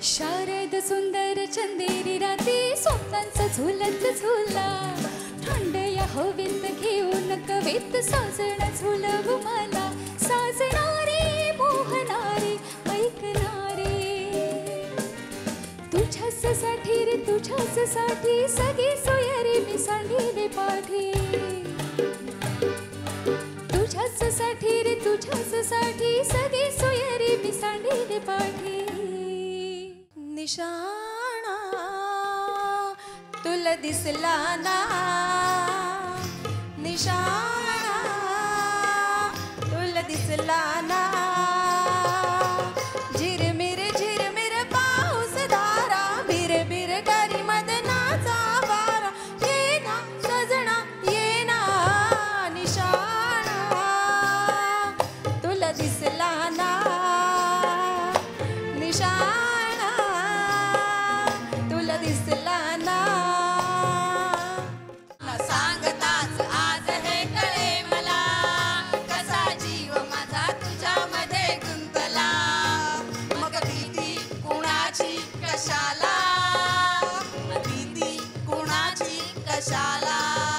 शारद सुंदर चंदेरी राती स्वप्नांचा झुलत झुला थंड या हवेत घेऊन कवेत साजण झुलव मला साजणारे मोहणारे ऐकणारे तुझ्याच साठी रे तुझ्याच साठी सगळी सोयरी मी सांडिले पाठी तुझ्याच साठी रे तुझ्याच साठी सगळी सोयरी मी सांडिले पाठी निशाणा तुला दिसला ना निशाणा तुला दिसला ना झिरमिर पाऊस धारा बिर करी मदनाचा वारा ये ना सजना ये ना निशाणा तुला दिसला ना निशाणा तुला दिसला ना सांगताच आज हे कळे मला कसा जीव माझा तुझ्यामध्ये गुंतला मग भीती कुणाची कशाला भीती कुणाची कशाला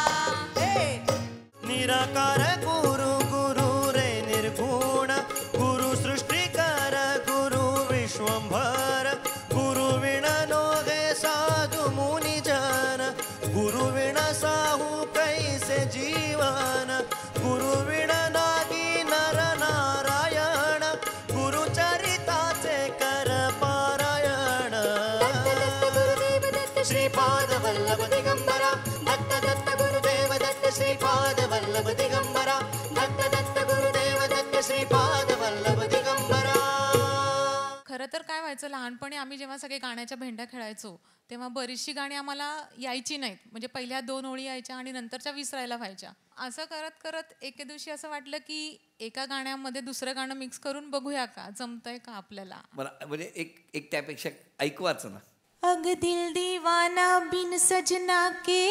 निराकार गुरु गुरु रे निर्गुण गुरु सृष्टिकार गुरु विश्वंभर गुरु विण नोगे साधु मुनि जन गुरु विण साहू कैसे जीवन गुरु विण नागी नर नारायण गुरु चरिताचे कर पारायण गुरुदेव दत्त श्रीपाद वल्लभ दिगंबरा दत्त दत्त गुरुदेव दत्त श्रीपाद वल्लभ दिगंबरा दत्त गुरुदेव दत्त श्रीपाद वल्लभ दिगंबरा. खरं तर काय व्हायचं, लहानपणी आम्ही जेव्हा सगळे गाण्याच्या भेंड्या खेळायचो तेव्हा बरीचशी गाणी आम्हाला यायची नाहीत. म्हणजे पहिल्या 2 ओळी यायच्या आणि नंतरच्या विसरायला व्हायच्या. असं करत करत एके दिवशी असं वाटलं की एका गाण्यामध्ये दुसरं गाणं मिक्स करून बघूया का, जमतंय का आपल्याला. म्हणजे एक त्यापेक्षा ऐकवाच ना. अग दिल दीवाना बिन सजना के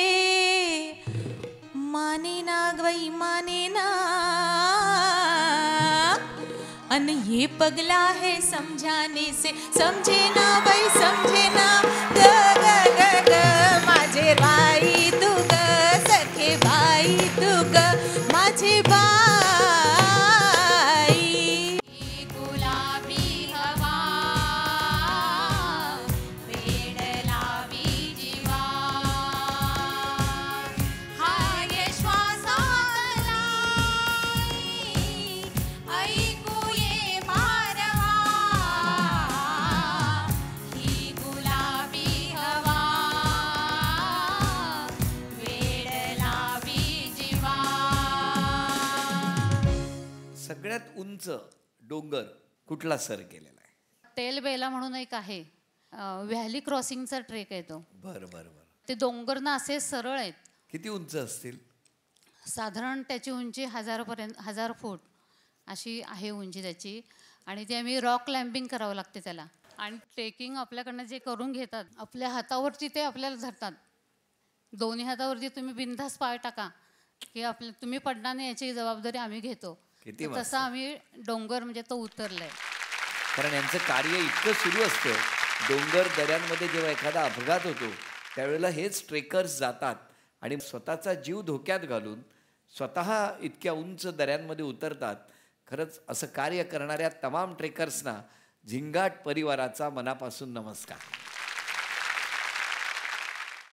माने ना गई माने ना अन ये पगला है समझाने से समझे ना भाई समझे ना ग ग ग ग माझे बाई तू ग सखे बाई तू ग माझे बाई गुलाबी हवा वेड लावी जीवा हाय श्वासाला ऐकू ये मारवा ही गुलाबी हवा वेड लावी जीवा. सगळ्यात उंच डोंगर कुठला सर केलेला आहे? तेलबेला म्हणून एक आहे, व्हॅली क्रॉसिंगचा ट्रेक आहे तो. बरं बरं बरं. ते डोंगरना असे सरळ आहेत. किती उंच असतील? साधारण त्याची उंची 1000 फूट अशी आहे उंची त्याची. आणि ते आम्ही रॉक क्लाइम्बिंग करावं लागते त्याला. आणि ट्रेकिंग आपल्याकडनं जे करून घेतात आपल्या हातावरती ते आपल्याला धरतात. दोन्ही हातावरती तुम्ही बिनधास्त पाय टाका की तुम्ही पडणार नाही याची जबाबदारी आम्ही घेतो. किती तसं आम्ही डोंगर म्हणजे तो उतरलाय. कारण यांचं कार्य इतकं सुरू असतं. डोंगर दऱ्यांमध्ये जेव्हा एखादा अपघात होतो त्यावेळेला हेच ट्रेकर्स जातात आणि स्वतःचा जीव धोक्यात घालून स्वतः इतक्या उंच दऱ्यांमध्ये उतरतात. खरंच असं कार्य करणाऱ्या तमाम ट्रेकर्सना झिंगाट परिवाराचा मनापासून नमस्कार.